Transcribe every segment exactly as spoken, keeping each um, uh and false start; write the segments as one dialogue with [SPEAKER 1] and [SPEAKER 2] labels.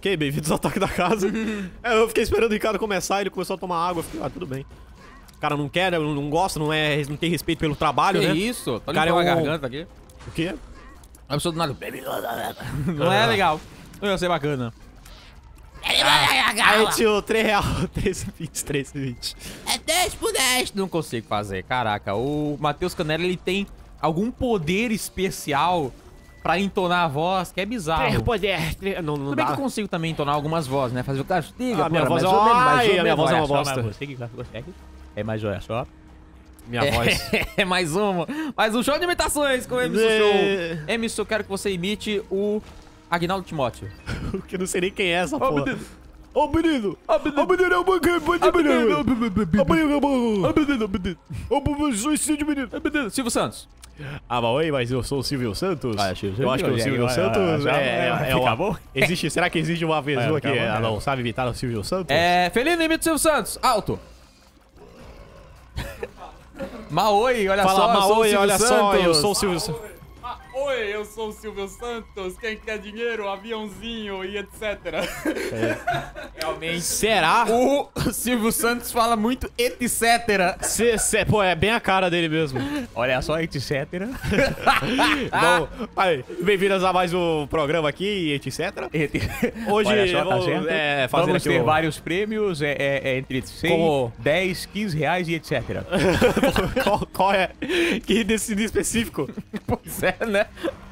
[SPEAKER 1] ok, bem-vindos ao Toque da Casa. É, eu fiquei esperando o Ricardo começar, ele começou a tomar água, eu fiquei, ah, tudo bem. O cara não quer, não, não gosta, não, é, não tem respeito pelo trabalho,
[SPEAKER 2] que
[SPEAKER 1] né?
[SPEAKER 2] isso? Tô
[SPEAKER 1] O cara é
[SPEAKER 2] limpando
[SPEAKER 1] um...
[SPEAKER 2] a garganta aqui.
[SPEAKER 1] O quê?
[SPEAKER 2] A pessoa do nada... Não é legal. Não ia ser bacana.
[SPEAKER 1] Aí tio, três reais, três vinte, três vinte.
[SPEAKER 2] É dez por dez. Não consigo fazer, caraca. O Matheus Canela, ele tem algum poder especial pra entonar a voz, que é bizarro.
[SPEAKER 1] Poder, não, não
[SPEAKER 2] Tudo bem
[SPEAKER 1] dá.
[SPEAKER 2] que eu consigo também entonar algumas vozes, né? Fazer o castiga,
[SPEAKER 1] Ah, minha voz é uma... Ai, a minha voz é uma bosta.
[SPEAKER 2] Você que consegue. É mais olha só.
[SPEAKER 1] Minha
[SPEAKER 2] é,
[SPEAKER 1] voz.
[SPEAKER 2] É mais uma. Mais um show de imitações com o Emerson Show. Emerson, eu quero que você imite o Agnaldo Timóteo.
[SPEAKER 1] Que eu não sei nem quem é essa
[SPEAKER 2] Ô,
[SPEAKER 1] porra.
[SPEAKER 2] menino.
[SPEAKER 1] Ô, menino.
[SPEAKER 2] Ô, menino.
[SPEAKER 1] Ô, menino, é uma menino.
[SPEAKER 2] Ô, menino.
[SPEAKER 1] Ô, menino.
[SPEAKER 2] Ô, menino, menino.
[SPEAKER 1] Ô, menino, suicídio, menino.
[SPEAKER 2] Ô, menino. Silvio Santos.
[SPEAKER 1] Ah, mas oi, mas eu sou o Silvio Santos.
[SPEAKER 2] Ah, Silvio
[SPEAKER 1] eu acho que o
[SPEAKER 2] Santos.
[SPEAKER 1] Silvio
[SPEAKER 2] Ah,
[SPEAKER 1] Santos
[SPEAKER 2] ah,
[SPEAKER 1] é, é, é
[SPEAKER 2] acabou?
[SPEAKER 1] uma... Existe, será que existe uma pessoa
[SPEAKER 2] É,
[SPEAKER 1] que
[SPEAKER 2] acabou,
[SPEAKER 1] ah,
[SPEAKER 2] é.
[SPEAKER 1] não sabe imitar o Silvio Santos?
[SPEAKER 2] É, Felino imita o Silvio Santos. Alto. Maoi, olha
[SPEAKER 1] Fala,
[SPEAKER 2] só, eu sou o
[SPEAKER 1] Maoi,
[SPEAKER 2] Silvio
[SPEAKER 1] olha
[SPEAKER 2] Santos.
[SPEAKER 1] só, eu sou o Silvio Santos.
[SPEAKER 3] Ah, oi, eu sou o Silvio Santos. Quem quer dinheiro, aviãozinho e etcétera.
[SPEAKER 2] Realmente.
[SPEAKER 1] Será?
[SPEAKER 2] O Silvio Santos fala muito etc.
[SPEAKER 1] Cê, cê, pô, é bem a cara dele mesmo.
[SPEAKER 2] Olha só, etc.
[SPEAKER 1] Bom, aí, bem-vindos a mais um programa aqui, etcétera. Hoje
[SPEAKER 2] Olha só, tá
[SPEAKER 1] vamos
[SPEAKER 2] certo?
[SPEAKER 1] é, fazer
[SPEAKER 2] Vamos
[SPEAKER 1] aqui
[SPEAKER 2] ter
[SPEAKER 1] o...
[SPEAKER 2] vários prêmios, é, é, é entre cem,
[SPEAKER 1] Como-
[SPEAKER 2] dez, quinze reais e etc.
[SPEAKER 1] qual, qual é? Que decide específico?
[SPEAKER 2] Pois é, né?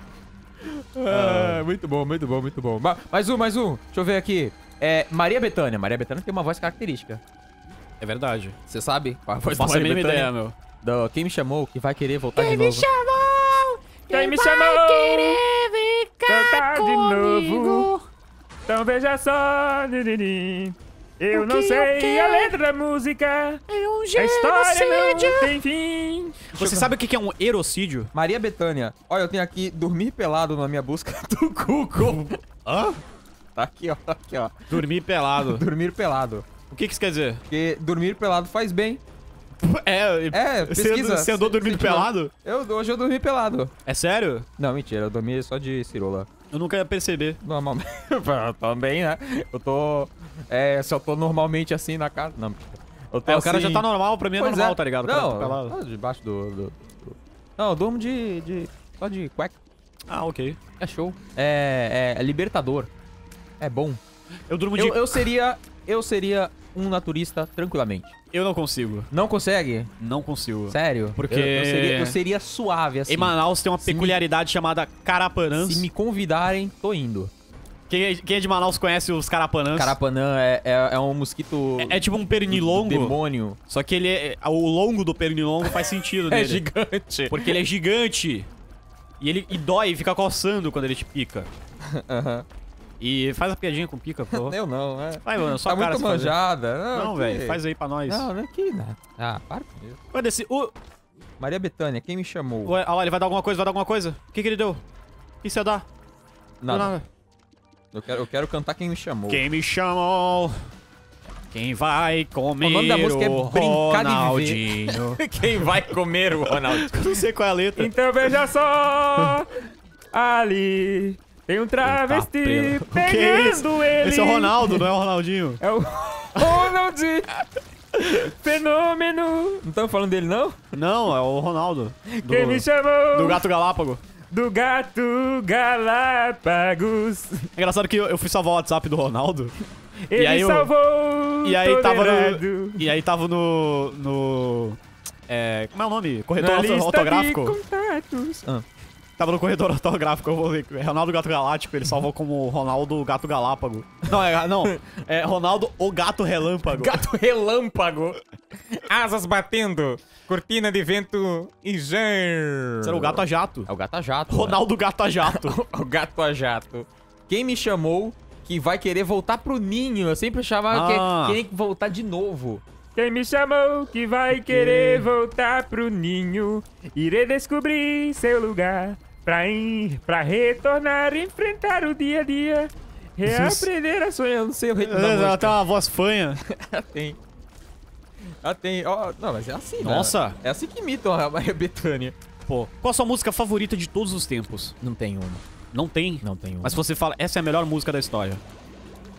[SPEAKER 2] Ah, muito bom, muito bom, muito bom. Ma- mais um, mais um. Deixa eu ver aqui. É Maria Bethânia. Maria Bethânia tem uma voz característica.
[SPEAKER 1] É verdade.
[SPEAKER 2] Você sabe qual é a voz
[SPEAKER 1] Faço
[SPEAKER 2] da
[SPEAKER 1] a
[SPEAKER 2] Maria
[SPEAKER 1] mínima
[SPEAKER 2] Bethânia?
[SPEAKER 1] ideia, meu.
[SPEAKER 2] Do Quem Me Chamou, que vai querer voltar de novo.
[SPEAKER 4] chamou?
[SPEAKER 3] Quem me
[SPEAKER 4] vai
[SPEAKER 3] chamou?
[SPEAKER 4] querer ficar
[SPEAKER 3] Cantar de
[SPEAKER 4] comigo?
[SPEAKER 3] novo. Então veja só, nininim. Eu
[SPEAKER 4] O
[SPEAKER 3] não
[SPEAKER 4] que
[SPEAKER 3] sei
[SPEAKER 4] eu
[SPEAKER 3] a
[SPEAKER 4] quero?
[SPEAKER 3] letra da música.
[SPEAKER 4] É um
[SPEAKER 3] A história não
[SPEAKER 4] genocídio.
[SPEAKER 3] tem fim.
[SPEAKER 1] Você sabe o que é um erocídio?
[SPEAKER 2] Maria Bethânia. Olha, eu tenho aqui dormir pelado na minha busca do Google.
[SPEAKER 1] Hã?
[SPEAKER 2] Tá aqui, ó. Tá aqui, ó.
[SPEAKER 1] Dormir pelado.
[SPEAKER 2] Dormir pelado.
[SPEAKER 1] O que que isso quer dizer?
[SPEAKER 2] Porque dormir pelado faz bem.
[SPEAKER 1] É,
[SPEAKER 2] É,
[SPEAKER 1] você
[SPEAKER 2] pesquisa.
[SPEAKER 1] andou, você andou dormindo
[SPEAKER 2] Pesquisa.
[SPEAKER 1] pelado?
[SPEAKER 2] Eu, hoje eu dormi pelado.
[SPEAKER 1] É sério?
[SPEAKER 2] Não, mentira. Eu dormi só de cirola.
[SPEAKER 1] Eu nunca ia perceber.
[SPEAKER 2] Normalmente. Também, né? Eu tô... É, se eu tô normalmente assim na casa... Não, eu tô
[SPEAKER 1] É, o cara
[SPEAKER 2] assim-
[SPEAKER 1] já tá normal, pra mim é
[SPEAKER 2] Pois
[SPEAKER 1] normal,
[SPEAKER 2] é.
[SPEAKER 1] tá ligado? O cara
[SPEAKER 2] Não,
[SPEAKER 1] tá pelado.
[SPEAKER 2] só debaixo do, do, do... Não, eu durmo de... de só de cueca.
[SPEAKER 1] Ah, ok.
[SPEAKER 2] É show. É, é, é libertador. É bom.
[SPEAKER 1] Eu durmo de...
[SPEAKER 2] Eu, eu seria... Eu seria um naturista tranquilamente.
[SPEAKER 1] Eu não consigo.
[SPEAKER 2] Não consegue?
[SPEAKER 1] Não consigo.
[SPEAKER 2] Sério?
[SPEAKER 1] Porque-
[SPEAKER 2] Eu, eu, seria, eu seria suave, assim.
[SPEAKER 1] Em Manaus tem uma
[SPEAKER 2] Se me-
[SPEAKER 1] peculiaridade chamada carapanãs.
[SPEAKER 2] Se me convidarem, tô indo.
[SPEAKER 1] Quem, é, quem é de Manaus conhece os carapanãs.
[SPEAKER 2] Carapanã é, é, é um mosquito...
[SPEAKER 1] É, é tipo um pernilongo,
[SPEAKER 2] Demônio.
[SPEAKER 1] só que ele é... O longo do pernilongo faz sentido
[SPEAKER 2] É
[SPEAKER 1] nele.
[SPEAKER 2] gigante.
[SPEAKER 1] Porque ele é gigante. E ele e dói e fica coçando quando ele te pica.
[SPEAKER 2] Aham.
[SPEAKER 1] E faz a piadinha com pica, por favor.
[SPEAKER 2] Eu não, é.
[SPEAKER 1] Vai, mano, só
[SPEAKER 2] Tá
[SPEAKER 1] cara
[SPEAKER 2] muito
[SPEAKER 1] se fazer.
[SPEAKER 2] manjada. Não,
[SPEAKER 1] Não,
[SPEAKER 2] que-
[SPEAKER 1] velho, faz aí pra nós.
[SPEAKER 2] Não, não é que nada. Ah, para com isso.
[SPEAKER 1] Vai descer. Uh,
[SPEAKER 2] Maria Bethânia, quem me chamou?
[SPEAKER 1] ué, olha lá, ele vai dar alguma coisa, vai dar alguma coisa. O que que ele deu? O que você dá?
[SPEAKER 2] Nada. Eu quero, eu quero cantar quem me chamou.
[SPEAKER 1] Quem me chamou? Quem vai comer
[SPEAKER 2] O nome da música é
[SPEAKER 1] o
[SPEAKER 2] Brincar de
[SPEAKER 1] Ronaldinho?
[SPEAKER 2] Quem vai comer o Ronaldo?
[SPEAKER 1] Não sei qual é a letra.
[SPEAKER 3] Então veja só. Ali tem um travesti
[SPEAKER 1] preto. O que é isso?
[SPEAKER 3] pegando ele.
[SPEAKER 1] Esse é o Ronaldo, não é o Ronaldinho.
[SPEAKER 3] É o Ronaldinho. Fenômeno.
[SPEAKER 2] Não estão falando dele, não?
[SPEAKER 1] Não, é o Ronaldo. Do,
[SPEAKER 3] Quem me chamou?
[SPEAKER 1] do Gato Galápago.
[SPEAKER 3] Do gato Galápagos.
[SPEAKER 1] É engraçado que eu, eu fui salvar o WhatsApp do Ronaldo.
[SPEAKER 3] Ele
[SPEAKER 1] aí eu-
[SPEAKER 3] salvou
[SPEAKER 1] E aí
[SPEAKER 3] todo
[SPEAKER 1] tava
[SPEAKER 3] errado.
[SPEAKER 1] no. E aí tava no. no. É. Como é o nome?
[SPEAKER 3] Na
[SPEAKER 1] Corretor
[SPEAKER 3] lista
[SPEAKER 1] ortográfico.
[SPEAKER 3] de contatos.
[SPEAKER 2] Ah.
[SPEAKER 1] Tava no corredor ortográfico, eu vou ver. É Ronaldo Gato Galáctico, ele salvou como Ronaldo Gato Galápago. Não, é, não, é Ronaldo o Gato Relâmpago.
[SPEAKER 2] Gato relâmpago. Asas batendo. Cortina de vento e jan.
[SPEAKER 1] Será o Gato a Jato.
[SPEAKER 2] É o gato a jato.
[SPEAKER 1] Ronaldo Gato a Jato.
[SPEAKER 2] O gato a jato. Quem me chamou que vai querer voltar pro ninho? Eu sempre achava
[SPEAKER 1] Ah.
[SPEAKER 2] que queria voltar de novo.
[SPEAKER 3] Quem me chamou que vai querer voltar pro ninho. Irei descobrir seu lugar. Pra ir, pra retornar, enfrentar o dia a dia. Reaprender a sonhar.
[SPEAKER 2] Eu não sei o ritmo da
[SPEAKER 1] Ela
[SPEAKER 2] música.
[SPEAKER 1] tem uma voz fanha.
[SPEAKER 2] Tem. Ah, tem. Ó, não, mas é assim, né?
[SPEAKER 1] Nossa.
[SPEAKER 2] É assim que imitam a Maria Bethânia.
[SPEAKER 1] Pô, qual a sua música favorita de todos os tempos?
[SPEAKER 2] Não tem uma.
[SPEAKER 1] Não tem?
[SPEAKER 2] Não tem uma.
[SPEAKER 1] Mas você fala, essa é a melhor música da história.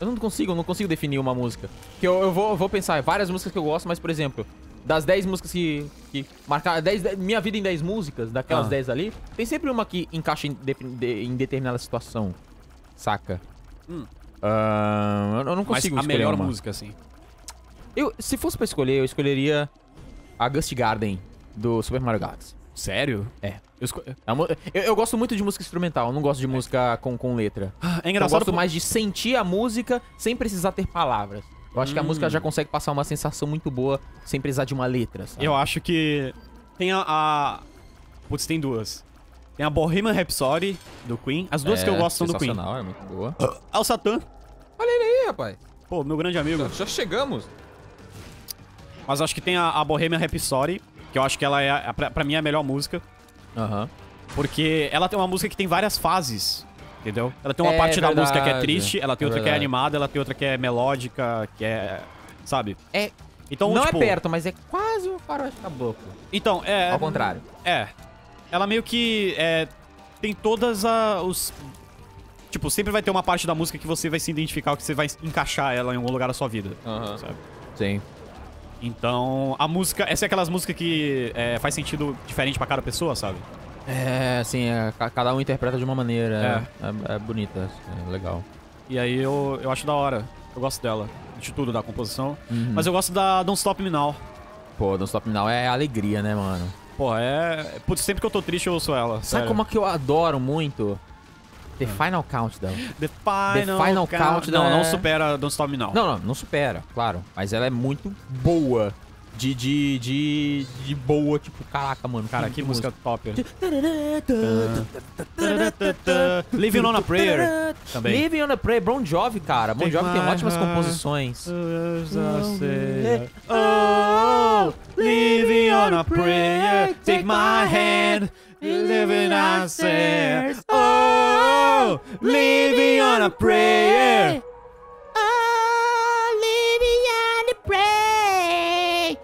[SPEAKER 2] Eu não consigo, eu não consigo definir uma música. Que eu, eu, vou, eu vou pensar, várias músicas que eu gosto, mas, por exemplo, das dez músicas que, que marcaram, dez, minha vida em dez músicas, daquelas
[SPEAKER 1] Ah.
[SPEAKER 2] dez ali, tem sempre uma que encaixa em, de, de, em determinada situação, saca?
[SPEAKER 1] Hum.
[SPEAKER 2] Ah, eu não
[SPEAKER 5] Mas
[SPEAKER 2] consigo
[SPEAKER 5] a
[SPEAKER 2] escolher
[SPEAKER 5] melhor
[SPEAKER 2] uma.
[SPEAKER 5] música, assim.
[SPEAKER 2] Eu, se fosse pra escolher, eu escolheria a Ghost Garden, do Super Mario Galaxy.
[SPEAKER 5] Sério?
[SPEAKER 2] É.
[SPEAKER 5] Eu esco...
[SPEAKER 2] É uma- Eu, eu gosto muito de música instrumental, eu não gosto de música com, com letra.
[SPEAKER 5] Ah, é
[SPEAKER 2] Eu
[SPEAKER 5] engraçado.
[SPEAKER 2] gosto
[SPEAKER 5] por-
[SPEAKER 2] mais de sentir a música sem precisar ter palavras. Eu acho que a
[SPEAKER 5] Hum.
[SPEAKER 2] música já consegue passar uma sensação muito boa sem precisar de uma letra, sabe?
[SPEAKER 5] Eu acho que tem a, a... Putz, tem duas. Tem a Bohemian Rhapsody, do Queen. As duas que eu gosto são do Queen.
[SPEAKER 2] sensacional, é muito boa.
[SPEAKER 5] Ah, o Satã.
[SPEAKER 2] Olha ele aí, rapaz.
[SPEAKER 5] Pô, meu grande amigo.
[SPEAKER 2] Já chegamos.
[SPEAKER 5] Mas acho que tem a, a Bohemian Rhapsody, que eu acho que ela é, a- pra, pra mim, é a melhor música.
[SPEAKER 2] Aham.
[SPEAKER 5] Porque ela tem uma música que tem várias fases, entendeu? Ela tem uma
[SPEAKER 2] É
[SPEAKER 5] parte da música que é
[SPEAKER 2] verdade,
[SPEAKER 5] triste, ela tem
[SPEAKER 2] é
[SPEAKER 5] outra que é
[SPEAKER 2] verdade.
[SPEAKER 5] animada, ela tem outra que é melódica, que é... Sabe?
[SPEAKER 2] É,
[SPEAKER 5] Então,
[SPEAKER 2] não
[SPEAKER 5] tipo...
[SPEAKER 2] é perto, mas é quase um faroeste caboclo.
[SPEAKER 5] Então, é...
[SPEAKER 2] Ao contrário.
[SPEAKER 5] É. Ela meio que é, tem todas a, os... Tipo, sempre vai ter uma parte da música que você vai se identificar, que você vai encaixar ela em algum lugar da sua vida,
[SPEAKER 2] Aham.
[SPEAKER 5] sabe?
[SPEAKER 2] Sim.
[SPEAKER 5] Então, a música... Essa é aquelas músicas que é, faz sentido diferente pra cada pessoa, sabe?
[SPEAKER 2] É, assim, é, ca- cada um interpreta de uma maneira. É, é, é bonita, é legal.
[SPEAKER 5] E aí eu, eu acho da hora. Eu gosto dela. De tudo, da composição.
[SPEAKER 2] Uhum.
[SPEAKER 5] Mas eu gosto da Don't Stop Me Now.
[SPEAKER 2] Pô, Don't Stop Me Now é alegria, né, mano?
[SPEAKER 5] Pô, é... Putz, sempre que eu tô triste eu ouço ela.
[SPEAKER 2] Sabe
[SPEAKER 5] sério.
[SPEAKER 2] como é que eu adoro muito? The Final Countdown.
[SPEAKER 5] The Final,
[SPEAKER 2] The Final
[SPEAKER 5] Count-
[SPEAKER 2] Countdown
[SPEAKER 5] Não, não
[SPEAKER 2] é-
[SPEAKER 5] supera Don't Stop Me Now.
[SPEAKER 2] Não, não, não supera, claro. Mas ela é muito boa. De, de, de, de boa, tipo, caraca, mano.
[SPEAKER 5] Cara, que música top.
[SPEAKER 2] música.
[SPEAKER 5] Living on a Prayer também.
[SPEAKER 2] Living on a Prayer, Bon Jovi, cara. Bon
[SPEAKER 5] Take
[SPEAKER 2] Jovi tem
[SPEAKER 5] my
[SPEAKER 2] ótimas
[SPEAKER 5] heart.
[SPEAKER 2] composições.
[SPEAKER 5] Oh, living on a prayer, take my hand, living on a prayer. Oh, living on a prayer.
[SPEAKER 4] Oh, living on the pray.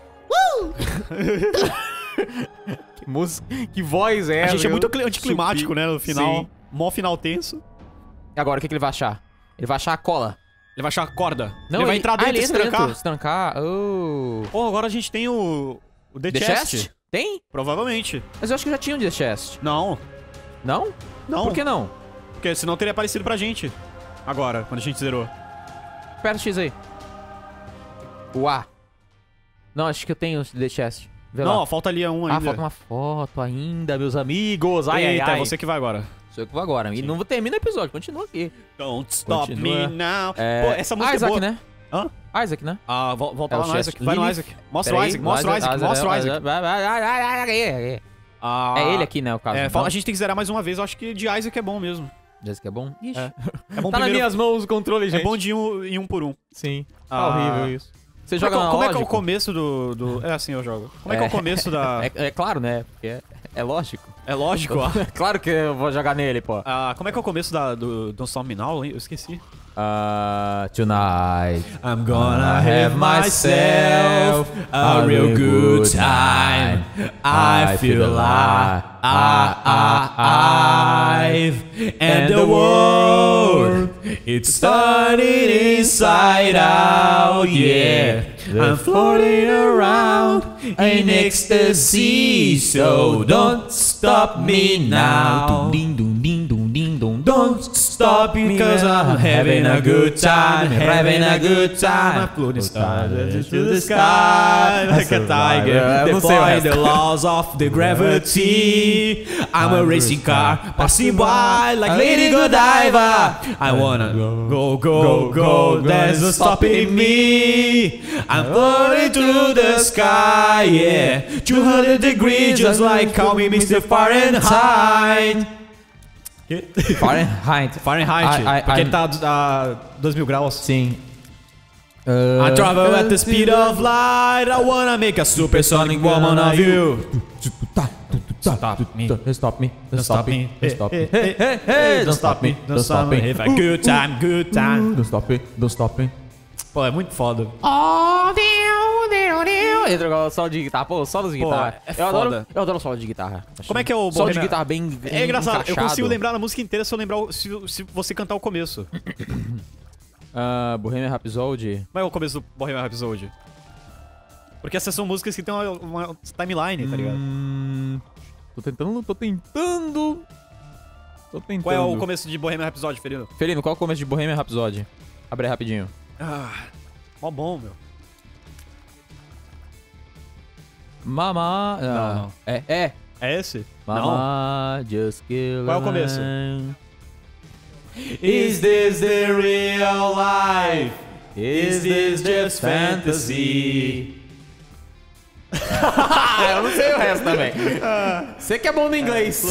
[SPEAKER 4] Woo!
[SPEAKER 2] Que música, que voz é
[SPEAKER 5] A gente é
[SPEAKER 2] viu?
[SPEAKER 5] muito cli- anticlimático, né, no final.
[SPEAKER 2] Sim.
[SPEAKER 5] Mó final tenso.
[SPEAKER 2] E agora, o que, que ele vai achar? Ele vai achar a cola.
[SPEAKER 5] Ele vai achar a corda.
[SPEAKER 2] Não,
[SPEAKER 5] ele vai entrar
[SPEAKER 2] ah,
[SPEAKER 5] dentro
[SPEAKER 2] ele
[SPEAKER 5] e se
[SPEAKER 2] entra
[SPEAKER 5] trancar.
[SPEAKER 2] dentro, se trancar. Oh.
[SPEAKER 5] Pô, agora a gente tem o... O The,
[SPEAKER 2] The
[SPEAKER 5] Chest.
[SPEAKER 2] Chest? Tem?
[SPEAKER 5] Provavelmente.
[SPEAKER 2] Mas eu acho que já tinha um The Chest.
[SPEAKER 5] Não.
[SPEAKER 2] Não?
[SPEAKER 5] Não.
[SPEAKER 2] Por que não?
[SPEAKER 5] Porque senão teria aparecido pra gente. Agora, quando a gente zerou.
[SPEAKER 2] Aperta o X aí. O A. Não, acho que eu tenho o The Chest. Vê
[SPEAKER 5] Não,
[SPEAKER 2] lá.
[SPEAKER 5] ó, falta ali um ainda.
[SPEAKER 2] Ah, falta uma foto ainda, meus amigos. Ai,
[SPEAKER 5] Eita,
[SPEAKER 2] ai, ai.
[SPEAKER 5] é você que vai agora.
[SPEAKER 2] Sou eu que vou agora. E não termina o episódio, continua aqui.
[SPEAKER 5] Don't stop
[SPEAKER 2] Continua.
[SPEAKER 5] me now.
[SPEAKER 2] É...
[SPEAKER 5] Pô, essa música
[SPEAKER 2] Isaac,
[SPEAKER 5] é boa.
[SPEAKER 2] né?
[SPEAKER 5] Hã?
[SPEAKER 2] Isaac, né?
[SPEAKER 5] Ah, vol- volta
[SPEAKER 2] É
[SPEAKER 5] lá
[SPEAKER 2] o
[SPEAKER 5] no
[SPEAKER 2] Chest.
[SPEAKER 5] Isaac. Vai no
[SPEAKER 2] Lilith.
[SPEAKER 5] Isaac. Mostra
[SPEAKER 2] Peraí,
[SPEAKER 5] o Isaac, mostra o Isaac, mostra o Isaac.
[SPEAKER 2] É
[SPEAKER 5] Ah,
[SPEAKER 2] ele aqui, né, o caso.
[SPEAKER 5] É,
[SPEAKER 2] então.
[SPEAKER 5] fala- a gente tem que zerar mais uma vez. Eu acho que de Isaac é bom mesmo.
[SPEAKER 2] Isaac é bom? Ixi.
[SPEAKER 5] É. É bom
[SPEAKER 2] Tá nas
[SPEAKER 5] primeiro-
[SPEAKER 2] minhas mãos o controle,
[SPEAKER 5] É
[SPEAKER 2] gente.
[SPEAKER 5] bom de um, em um por um.
[SPEAKER 2] Sim. Tá
[SPEAKER 5] Ah.
[SPEAKER 2] horrível isso. Você
[SPEAKER 5] Como, é
[SPEAKER 2] joga
[SPEAKER 5] que, como é que é o
[SPEAKER 2] analógico?
[SPEAKER 5] começo do, do... É assim eu jogo. Como é que é o começo da...
[SPEAKER 2] É, é claro, né? Porque é, é lógico.
[SPEAKER 5] É lógico, ó.
[SPEAKER 2] Claro que eu vou jogar nele, pô.
[SPEAKER 5] Ah, como é que é o começo da, do Don't Stop Me Now? Eu esqueci.
[SPEAKER 2] Uh, tonight
[SPEAKER 5] I'm
[SPEAKER 2] gonna have myself a real good time. I feel alive, alive, and the world it's turning inside out. Yeah, I'm floating around in ecstasy, so don't stop me now. Ding dong ding dong ding dong. Don't stop me 'cause I'm having a good time, having a good time.
[SPEAKER 5] I'm floating stars into the sky like a tiger,
[SPEAKER 2] Eu não sei o
[SPEAKER 5] defying
[SPEAKER 2] resto.
[SPEAKER 5] the laws of the gravity. I'm a racing car passing by like Lady Godiva. I wanna go, go, go, there's no stopping me. I'm floating through the sky, yeah, two hundred degrees, just like call me mister Fahrenheit.
[SPEAKER 2] Fahrenheit.
[SPEAKER 5] Fahrenheit,
[SPEAKER 2] I- I-
[SPEAKER 5] porque
[SPEAKER 2] I'm-
[SPEAKER 5] ele tá a dois mil graus.
[SPEAKER 2] Sim.
[SPEAKER 5] I travel at the speed of light. I wanna make a supersonic woman of you. Stop me.
[SPEAKER 2] Don't stop me.
[SPEAKER 5] Don't stop me.
[SPEAKER 2] Don't stop me.
[SPEAKER 5] Hey, hey, hey,
[SPEAKER 2] Don't stop me. Don't stop me.
[SPEAKER 5] Have a good time, good time.
[SPEAKER 2] Don't stop me. Don't stop me.
[SPEAKER 5] Pô, é muito foda.
[SPEAKER 4] Oh, deu, deu, deu.
[SPEAKER 2] Entra o solo de guitarra. Pô, solos de
[SPEAKER 5] Pô,
[SPEAKER 2] guitarra.
[SPEAKER 5] é
[SPEAKER 2] eu, adoro,
[SPEAKER 5] foda.
[SPEAKER 2] eu adoro solo de guitarra.
[SPEAKER 5] Como é que é o
[SPEAKER 2] solo de
[SPEAKER 5] Bohemian-
[SPEAKER 2] guitarra bem
[SPEAKER 5] É engraçado, eu
[SPEAKER 2] encaixado.
[SPEAKER 5] consigo lembrar da música inteira se eu lembrar o- se, se você cantar o começo.
[SPEAKER 2] Ah, Bohemian Rhapsody.
[SPEAKER 1] Qual é o começo do Bohemian Rhapsody? Porque essas são músicas que tem uma, uma timeline, tá ligado?
[SPEAKER 2] Hum, tô tentando, tô tentando. Tô tentando.
[SPEAKER 1] Qual é o começo de Bohemian Rhapsody, Felino?
[SPEAKER 2] Felino, qual é o começo de Bohemian Rhapsody? Abre aí rapidinho.
[SPEAKER 1] Ah, mó bom, meu.
[SPEAKER 2] Mama...
[SPEAKER 1] Não,
[SPEAKER 2] ah,
[SPEAKER 1] não.
[SPEAKER 2] É, é.
[SPEAKER 1] É esse? Não.
[SPEAKER 2] Mama, just kill
[SPEAKER 1] Qual é o começo?
[SPEAKER 2] Is this the real life? Is this just fantasy? Eu não sei o resto também. Você que é bom no inglês.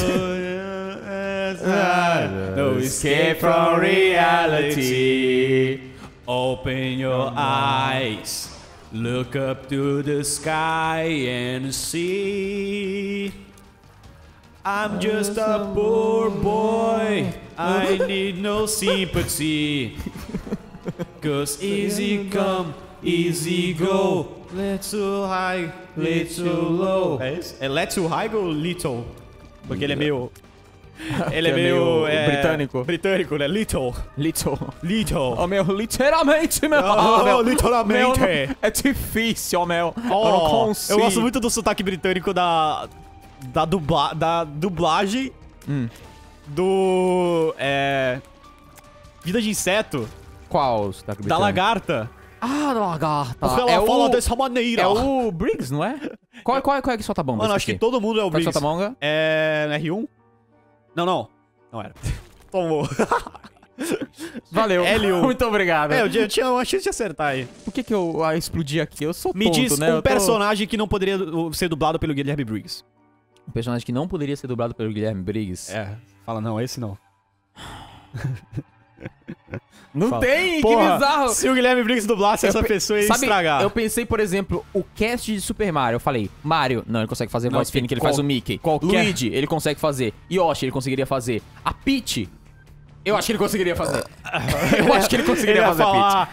[SPEAKER 2] No escape from reality. Open your eyes. Look up to the sky and see. I'm just a poor boy. I need no sympathy. Cause easy come, easy go. Let's too high, let's too low.
[SPEAKER 1] É esse? É Let's You High ou Little? Porque ele é meio... Ele é
[SPEAKER 2] Que é
[SPEAKER 1] meio...
[SPEAKER 2] meio
[SPEAKER 1] é,
[SPEAKER 2] britânico.
[SPEAKER 1] Britânico, né? Little.
[SPEAKER 2] Little.
[SPEAKER 1] Little.
[SPEAKER 2] Oh, meu, literalmente, meu.
[SPEAKER 1] Oh,
[SPEAKER 2] Oh, meu.
[SPEAKER 1] literalmente.
[SPEAKER 2] Meu, não- é difícil, meu. eu não
[SPEAKER 1] Oh,
[SPEAKER 2] consigo.
[SPEAKER 1] eu gosto muito do sotaque britânico da... Da, dubla, da dublagem
[SPEAKER 2] Hum.
[SPEAKER 1] do... É... Vida de Inseto.
[SPEAKER 2] Qual o sotaque
[SPEAKER 1] Da
[SPEAKER 2] britânico?
[SPEAKER 1] lagarta.
[SPEAKER 2] Ah, da lagarta.
[SPEAKER 1] Porque ela
[SPEAKER 2] é
[SPEAKER 1] fala
[SPEAKER 2] o...
[SPEAKER 1] dessa maneira.
[SPEAKER 2] É o Briggs, não é? Qual, qual, qual é que solta a bomba?
[SPEAKER 1] Mano, acho que
[SPEAKER 2] Esqueci.
[SPEAKER 1] todo mundo é o
[SPEAKER 2] Qual é que
[SPEAKER 1] Briggs.
[SPEAKER 2] solta a bomba?
[SPEAKER 1] É... R um? Não, não. Não era. Tomou.
[SPEAKER 2] Valeu.
[SPEAKER 1] L um.
[SPEAKER 2] Muito obrigado.
[SPEAKER 1] É, eu, eu tinha uma chance de acertar aí.
[SPEAKER 2] Por que que eu ah, explodi aqui? Eu sou
[SPEAKER 1] Me
[SPEAKER 2] tonto,
[SPEAKER 1] diz
[SPEAKER 2] né?
[SPEAKER 1] um
[SPEAKER 2] Eu tô-
[SPEAKER 1] personagem que não poderia uh, ser dublado pelo Guilherme Briggs.
[SPEAKER 2] Um personagem que não poderia ser dublado pelo Guilherme Briggs.
[SPEAKER 1] É. Fala, não, esse não.
[SPEAKER 2] Não
[SPEAKER 1] Fala.
[SPEAKER 2] tem,
[SPEAKER 1] Porra,
[SPEAKER 2] que bizarro.
[SPEAKER 1] se o Guilherme Briggs dublasse
[SPEAKER 2] Eu
[SPEAKER 1] essa
[SPEAKER 2] pe-
[SPEAKER 1] pessoa ia
[SPEAKER 2] Sabe,
[SPEAKER 1] estragar.
[SPEAKER 2] eu pensei, por exemplo, o cast de Super Mario. Eu falei, Mario, não, ele consegue fazer
[SPEAKER 1] Não,
[SPEAKER 2] voz fina, que ele
[SPEAKER 1] qual-
[SPEAKER 2] faz o Mickey.
[SPEAKER 1] qualquer-
[SPEAKER 2] Luigi, ele consegue fazer. Yoshi, ele conseguiria fazer. A Peach, eu acho que ele conseguiria fazer. eu acho que ele conseguiria
[SPEAKER 1] Ele ia
[SPEAKER 2] fazer a Peach.
[SPEAKER 1] falar...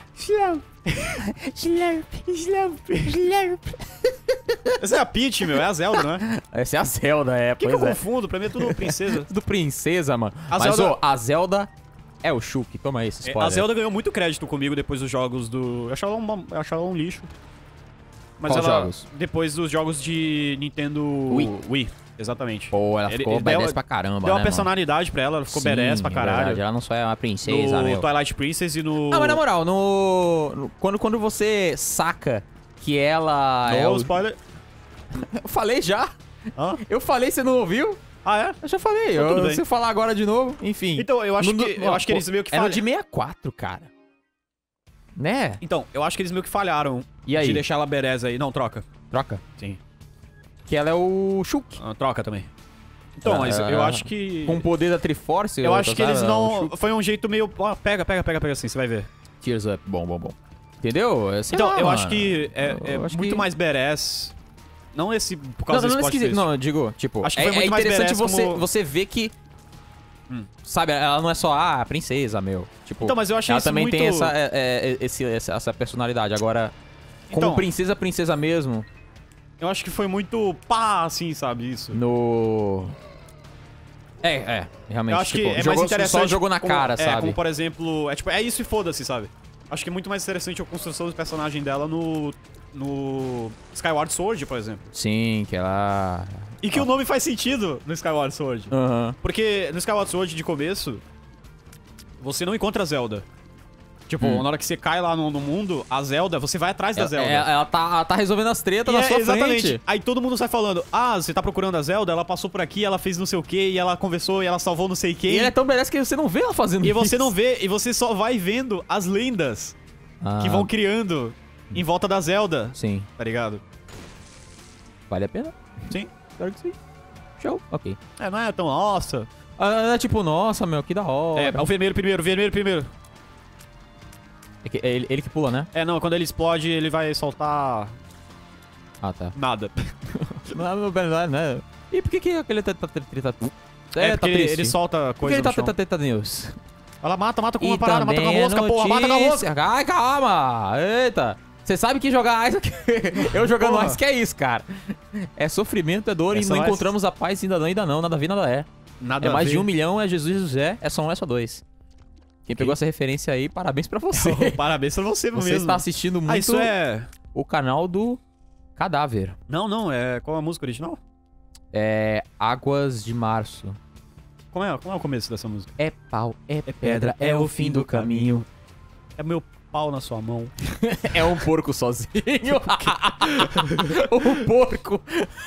[SPEAKER 4] Slurp, slurp, slurp.
[SPEAKER 1] Essa é a Peach, meu. É a Zelda, não é?
[SPEAKER 2] Essa é a Zelda, é,
[SPEAKER 1] O que, que
[SPEAKER 2] pois
[SPEAKER 1] eu
[SPEAKER 2] é.
[SPEAKER 1] confundo? Pra mim é tudo princesa.
[SPEAKER 2] Do princesa, mano.
[SPEAKER 1] A
[SPEAKER 2] Mas,
[SPEAKER 1] Zelda-
[SPEAKER 2] ô, a Zelda é o Shulk. Toma aí esse
[SPEAKER 1] É,
[SPEAKER 2] spoiler.
[SPEAKER 1] a Zelda ganhou muito crédito comigo depois dos jogos do... Eu achava ela um, eu achava ela um lixo. Mas
[SPEAKER 2] Qual
[SPEAKER 1] ela...
[SPEAKER 2] jogos?
[SPEAKER 1] Depois dos jogos de Nintendo...
[SPEAKER 2] Wii.
[SPEAKER 1] Wii. Exatamente.
[SPEAKER 2] Pô, ela
[SPEAKER 1] Ele-
[SPEAKER 2] ficou
[SPEAKER 1] ele deu-
[SPEAKER 2] badass pra caramba,
[SPEAKER 1] Deu
[SPEAKER 2] né,
[SPEAKER 1] uma
[SPEAKER 2] mano?
[SPEAKER 1] personalidade pra ela, ela ficou
[SPEAKER 2] Sim,
[SPEAKER 1] badass pra
[SPEAKER 2] é
[SPEAKER 1] caralho.
[SPEAKER 2] verdade, ela não só é uma princesa,
[SPEAKER 1] No
[SPEAKER 2] meu.
[SPEAKER 1] Twilight Princess e no...
[SPEAKER 2] Não, mas na moral, no... no- Quando, quando você saca que ela
[SPEAKER 1] No
[SPEAKER 2] é o...
[SPEAKER 1] spoiler...
[SPEAKER 2] Eu falei já.
[SPEAKER 1] Hã?
[SPEAKER 2] Eu falei, você não ouviu?
[SPEAKER 1] Ah, é?
[SPEAKER 2] Eu já falei.
[SPEAKER 1] Então, tudo
[SPEAKER 2] Eu,
[SPEAKER 1] bem.
[SPEAKER 2] se eu falar agora de novo, enfim.
[SPEAKER 1] Então, eu acho
[SPEAKER 2] No-
[SPEAKER 1] que,
[SPEAKER 2] no-
[SPEAKER 1] eu acho que
[SPEAKER 2] pô,
[SPEAKER 1] eles meio que
[SPEAKER 2] É no
[SPEAKER 1] falharam.
[SPEAKER 2] de sessenta e quatro, cara. Né?
[SPEAKER 1] Então, eu acho que eles meio que falharam
[SPEAKER 2] E aí?
[SPEAKER 1] de deixar ela badass aí. Não, troca.
[SPEAKER 2] Troca.
[SPEAKER 1] Sim.
[SPEAKER 2] Que ela é o Shulk.
[SPEAKER 1] Ah, troca também. Então,
[SPEAKER 2] Ah,
[SPEAKER 1] mas eu acho que...
[SPEAKER 2] Com o poder da Triforce.
[SPEAKER 1] Eu acho
[SPEAKER 2] tá
[SPEAKER 1] que eles
[SPEAKER 2] sabe? O
[SPEAKER 1] não...
[SPEAKER 2] Shulk.
[SPEAKER 1] Foi um jeito meio... Ó, pega, pega, pega, pega assim, você vai ver.
[SPEAKER 2] Tears Up. Bom, bom, bom. Entendeu? É, sei
[SPEAKER 1] Então,
[SPEAKER 2] lá,
[SPEAKER 1] eu
[SPEAKER 2] mano.
[SPEAKER 1] acho que é, é
[SPEAKER 2] Eu acho
[SPEAKER 1] muito
[SPEAKER 2] que-
[SPEAKER 1] mais badass. Não esse por
[SPEAKER 2] Não,
[SPEAKER 1] causa
[SPEAKER 2] não, não,
[SPEAKER 1] desse
[SPEAKER 2] é esquisito.
[SPEAKER 1] plot twist.
[SPEAKER 2] Não, eu digo, tipo,
[SPEAKER 1] Acho que
[SPEAKER 2] é,
[SPEAKER 1] foi muito
[SPEAKER 2] é
[SPEAKER 1] mais
[SPEAKER 2] interessante
[SPEAKER 1] badass
[SPEAKER 2] você,
[SPEAKER 1] como-
[SPEAKER 2] você ver que,
[SPEAKER 1] Hum.
[SPEAKER 2] sabe, ela não é só, ah, princesa, meu. Tipo,
[SPEAKER 1] Então, mas eu achei
[SPEAKER 2] ela
[SPEAKER 1] isso
[SPEAKER 2] também
[SPEAKER 1] muito...
[SPEAKER 2] tem essa, é, é, esse, essa, essa personalidade. Agora, como
[SPEAKER 1] Então-
[SPEAKER 2] princesa, princesa mesmo,
[SPEAKER 1] Eu acho que foi muito pá, assim, sabe, isso.
[SPEAKER 2] no... É, é, realmente,
[SPEAKER 1] Eu acho
[SPEAKER 2] tipo,
[SPEAKER 1] que é mais
[SPEAKER 2] jogou,
[SPEAKER 1] interessante...
[SPEAKER 2] só jogou na
[SPEAKER 1] como-
[SPEAKER 2] cara,
[SPEAKER 1] é,
[SPEAKER 2] sabe?
[SPEAKER 1] como, por exemplo... É tipo, é isso e foda-se, sabe? Acho que é muito mais interessante a construção do personagem dela no... No... Skyward Sword, por exemplo.
[SPEAKER 2] Sim, que ela...
[SPEAKER 1] E que o nome faz sentido no Skyward Sword.
[SPEAKER 2] Aham.
[SPEAKER 1] Porque no Skyward Sword, de começo, você não encontra a Zelda. Tipo,
[SPEAKER 2] Hum.
[SPEAKER 1] na hora que você cai lá no, no mundo, a Zelda, você vai atrás da
[SPEAKER 2] Ela,
[SPEAKER 1] Zelda.
[SPEAKER 2] ela, ela tá, ela tá resolvendo as tretas
[SPEAKER 1] E
[SPEAKER 2] na
[SPEAKER 1] é,
[SPEAKER 2] sua
[SPEAKER 1] exatamente.
[SPEAKER 2] frente.
[SPEAKER 1] Aí todo mundo sai falando, ah, você tá procurando a Zelda, ela passou por aqui, ela fez não sei o que, e ela conversou, e ela salvou não sei quem.
[SPEAKER 2] E ela é tão merece que você não vê ela fazendo
[SPEAKER 1] E
[SPEAKER 2] isso.
[SPEAKER 1] você não vê, e você só vai vendo as lendas
[SPEAKER 2] Ah,
[SPEAKER 1] que vão criando em volta da Zelda,
[SPEAKER 2] Sim,
[SPEAKER 1] tá ligado?
[SPEAKER 2] vale a pena?
[SPEAKER 1] Sim.
[SPEAKER 2] Claro que sim. Show, ok.
[SPEAKER 1] É, não é tão, nossa.
[SPEAKER 2] Ah, é tipo, nossa, meu, que da hora.
[SPEAKER 1] É, o vermelho primeiro, o vermelho primeiro.
[SPEAKER 2] É que- é ele, ele que pula, né?
[SPEAKER 1] É, não, quando ele explode, ele vai soltar
[SPEAKER 2] Ah, tá.
[SPEAKER 1] nada.
[SPEAKER 2] Não, não, não, não. E por que que aquele tá... tá, tá, tá, tá
[SPEAKER 1] É,
[SPEAKER 2] tá
[SPEAKER 1] porque ele,
[SPEAKER 2] triste?
[SPEAKER 1] ele solta
[SPEAKER 2] Por que
[SPEAKER 1] coisa
[SPEAKER 2] ele tá
[SPEAKER 1] no chão.
[SPEAKER 2] teta teta news?
[SPEAKER 1] Ela mata, mata com
[SPEAKER 2] E
[SPEAKER 1] uma parada, mata com a
[SPEAKER 2] também
[SPEAKER 1] mosca,
[SPEAKER 2] é
[SPEAKER 1] porra, mata com a
[SPEAKER 2] notícia-
[SPEAKER 1] mosca.
[SPEAKER 2] Ai, calma! Eita! Você sabe que jogar Ice... Eu jogando
[SPEAKER 1] Porra.
[SPEAKER 2] Ice que é isso, cara. É sofrimento, é dor
[SPEAKER 1] Essa
[SPEAKER 2] e não
[SPEAKER 1] Ice-
[SPEAKER 2] encontramos a paz ainda não, ainda não. Nada a ver, nada é.
[SPEAKER 1] Nada
[SPEAKER 2] É mais
[SPEAKER 1] a
[SPEAKER 2] de
[SPEAKER 1] ver.
[SPEAKER 2] um milhão, é Jesus e José, é só um, é só dois. Quem pegou essa referência aí, parabéns pra você.
[SPEAKER 1] Parabéns pra você,
[SPEAKER 2] Você
[SPEAKER 1] mesmo.
[SPEAKER 2] está assistindo muito
[SPEAKER 1] Ah, isso é...
[SPEAKER 2] o canal do Cadáver.
[SPEAKER 1] Não, não, é... Qual é a música original?
[SPEAKER 2] É Águas de Março.
[SPEAKER 1] Como é, como é o começo dessa música?
[SPEAKER 2] É pau, é pedra, é o fim do caminho.
[SPEAKER 1] É meu pau na sua mão.
[SPEAKER 2] É um porco sozinho. Um porco.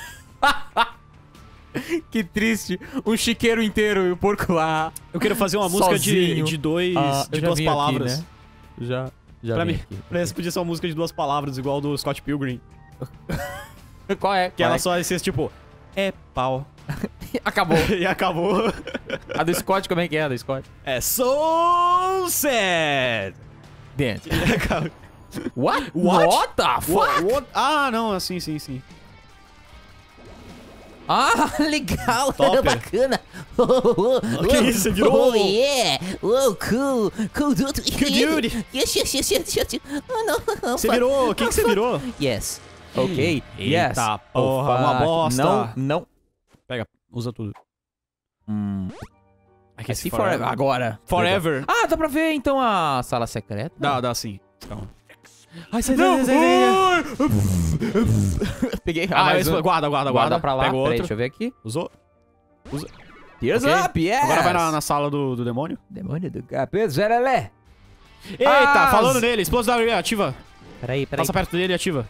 [SPEAKER 2] Que triste. Um chiqueiro inteiro e o porco lá.
[SPEAKER 1] Eu quero fazer uma música de,
[SPEAKER 2] Sozinho.
[SPEAKER 1] de, dois,
[SPEAKER 2] Ah, eu
[SPEAKER 1] de
[SPEAKER 2] já
[SPEAKER 1] duas
[SPEAKER 2] vim
[SPEAKER 1] palavras.
[SPEAKER 2] aqui, né? Já, já
[SPEAKER 1] Pra
[SPEAKER 2] vim
[SPEAKER 1] mim,
[SPEAKER 2] aqui.
[SPEAKER 1] pra essa podia ser uma música de duas palavras, igual do Scott Pilgrim.
[SPEAKER 2] Qual é?
[SPEAKER 1] Que
[SPEAKER 2] Qual
[SPEAKER 1] ela
[SPEAKER 2] é?
[SPEAKER 1] só ia ser tipo... É pau.
[SPEAKER 2] Acabou.
[SPEAKER 1] E acabou.
[SPEAKER 2] A do Scott, como é que é a do Scott?
[SPEAKER 1] É so sad.
[SPEAKER 2] Dentro.
[SPEAKER 1] E acaba-
[SPEAKER 2] What?
[SPEAKER 1] What?
[SPEAKER 2] What the fuck?
[SPEAKER 1] What- what- Ah, não, assim, sim, sim.
[SPEAKER 4] Ah, legal,
[SPEAKER 1] Topper.
[SPEAKER 4] bacana. Oh, oh, oh,
[SPEAKER 1] Que isso, você virou-
[SPEAKER 4] Oh, yeah. Oh, cool. Cool dude.
[SPEAKER 1] Cool dude.
[SPEAKER 4] Yes, yes, yes, yes, yes. Oh, no.
[SPEAKER 1] Você virou... Quem que você virou?
[SPEAKER 4] Yes.
[SPEAKER 2] Ok. Yes.
[SPEAKER 1] Eita
[SPEAKER 2] Oh,
[SPEAKER 1] porra, uma
[SPEAKER 2] fuck.
[SPEAKER 1] bosta.
[SPEAKER 2] Não, não.
[SPEAKER 1] Pega, usa tudo.
[SPEAKER 2] Hum.
[SPEAKER 1] Aqui,
[SPEAKER 2] I see forever. Agora.
[SPEAKER 1] Forever.
[SPEAKER 2] Ah, dá pra ver então a sala secreta?
[SPEAKER 1] Dá, dá sim. Calma. Ai, sai,
[SPEAKER 2] Não.
[SPEAKER 1] sai, sai, sai.
[SPEAKER 2] Peguei.
[SPEAKER 1] Ah,
[SPEAKER 2] mais
[SPEAKER 1] mas
[SPEAKER 2] um.
[SPEAKER 1] guarda, guarda, guarda.
[SPEAKER 2] Guarda pra lá.
[SPEAKER 1] Pega
[SPEAKER 2] Peraí,
[SPEAKER 1] outro.
[SPEAKER 2] deixa eu ver aqui.
[SPEAKER 1] Usou?
[SPEAKER 2] Tears
[SPEAKER 1] Ok.
[SPEAKER 2] up, yes.
[SPEAKER 1] Agora vai na, na sala do, do demônio.
[SPEAKER 2] Demônio do capeta, Zerelé.
[SPEAKER 1] Eita,
[SPEAKER 2] Ah,
[SPEAKER 1] falando nele. Explosão da ativa.
[SPEAKER 2] Peraí, peraí.
[SPEAKER 1] Passa perto dele e ativa.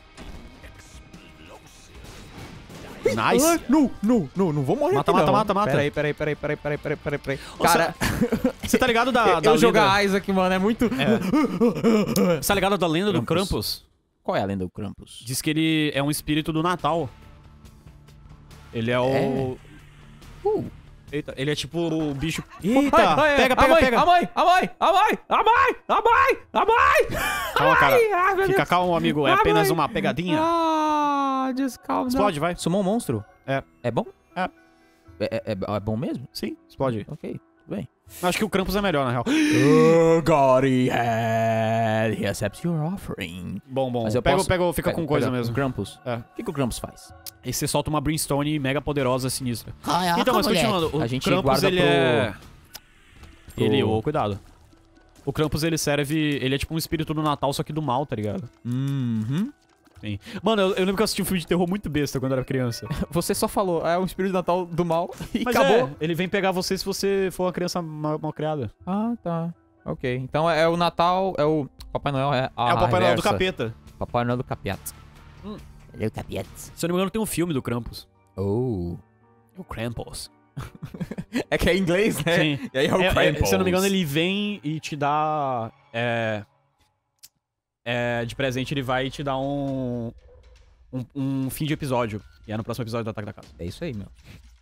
[SPEAKER 1] Nice.
[SPEAKER 2] Ah, não, não, não, não vou morrer
[SPEAKER 1] Mata,
[SPEAKER 2] aqui,
[SPEAKER 1] mata,
[SPEAKER 2] não.
[SPEAKER 1] mata, mata.
[SPEAKER 2] Peraí, peraí, peraí, peraí, peraí, peraí, peraí, peraí.
[SPEAKER 1] Ô,
[SPEAKER 2] Cara,
[SPEAKER 1] Você tá ligado da, da
[SPEAKER 2] eu
[SPEAKER 1] lenda...
[SPEAKER 2] jogar Isaac, mano, é muito...
[SPEAKER 1] Você tá ligado da lenda do
[SPEAKER 2] Krampus.
[SPEAKER 1] Krampus?
[SPEAKER 2] Qual é a lenda do Krampus?
[SPEAKER 1] Diz que ele é um espírito do Natal. Ele é o...
[SPEAKER 2] É? Uh.
[SPEAKER 1] Eita, ele é tipo o bicho... Eita,
[SPEAKER 2] Ai, ai,
[SPEAKER 1] pega,
[SPEAKER 2] a
[SPEAKER 1] pega,
[SPEAKER 2] mãe,
[SPEAKER 1] pega.
[SPEAKER 2] A mãe, a mãe, a mãe, a mãe, a mãe, a mãe.
[SPEAKER 1] Calma, cara.
[SPEAKER 2] Ai, ai, meu
[SPEAKER 1] Fica
[SPEAKER 2] Deus.
[SPEAKER 1] calmo, amigo. É
[SPEAKER 2] Ah,
[SPEAKER 1] apenas
[SPEAKER 2] mãe.
[SPEAKER 1] uma pegadinha.
[SPEAKER 2] Ah, descalma.
[SPEAKER 1] Explode, vai.
[SPEAKER 2] Sumou um monstro?
[SPEAKER 1] É.
[SPEAKER 2] É bom?
[SPEAKER 1] É.
[SPEAKER 2] É, é, é bom mesmo?
[SPEAKER 1] Sim, explode.
[SPEAKER 2] Ok, tudo bem.
[SPEAKER 1] Acho que o Krampus é melhor, na real.
[SPEAKER 2] Oh, God, he had. He accepts your offering.
[SPEAKER 1] Bom, bom.
[SPEAKER 2] Mas eu
[SPEAKER 1] pega,
[SPEAKER 2] posso-
[SPEAKER 1] pega, fica
[SPEAKER 2] Pega-
[SPEAKER 1] com coisa
[SPEAKER 2] pega
[SPEAKER 1] mesmo.
[SPEAKER 2] O Krampus.
[SPEAKER 1] É.
[SPEAKER 2] O que, que o Krampus faz?
[SPEAKER 1] E você solta uma Brimstone mega poderosa, sinistra.
[SPEAKER 4] Caraca,
[SPEAKER 1] Então, mas
[SPEAKER 4] moleque.
[SPEAKER 1] continuando. O
[SPEAKER 2] A gente
[SPEAKER 1] Krampus,
[SPEAKER 2] guarda
[SPEAKER 1] ele
[SPEAKER 2] pro-
[SPEAKER 1] é...
[SPEAKER 2] pro-
[SPEAKER 1] Ele... Ô, cuidado. O Krampus, ele serve... Ele é tipo um espírito do Natal, só que do mal, tá ligado?
[SPEAKER 2] Uhum.
[SPEAKER 1] Sim. Mano, eu, eu lembro que eu assisti um filme de terror muito besta quando eu era criança.
[SPEAKER 2] Você só falou, é um espírito de Natal do mal e
[SPEAKER 1] Mas
[SPEAKER 2] acabou.
[SPEAKER 1] é, ele vem pegar você se você for uma criança mal, mal criada.
[SPEAKER 2] Ah, tá. Ok. Então é o Natal, é o Papai Noel, é a
[SPEAKER 1] é o Papai Noel do
[SPEAKER 2] reversa.
[SPEAKER 1] capeta.
[SPEAKER 2] Papai Noel do capeta.
[SPEAKER 4] Ele é o capeta.
[SPEAKER 1] Se eu não me engano, tem um filme do Krampus.
[SPEAKER 2] Oh.
[SPEAKER 1] É o Krampus.
[SPEAKER 2] É que é em inglês, né?
[SPEAKER 1] Sim.
[SPEAKER 2] E aí é o
[SPEAKER 1] É, é,
[SPEAKER 2] Krampus.
[SPEAKER 1] se eu não me engano, ele vem e te dá... É... É, de presente, ele vai te dar um... Um, um fim de episódio. E é no próximo episódio do Ataque da Casa.
[SPEAKER 2] É isso aí, meu.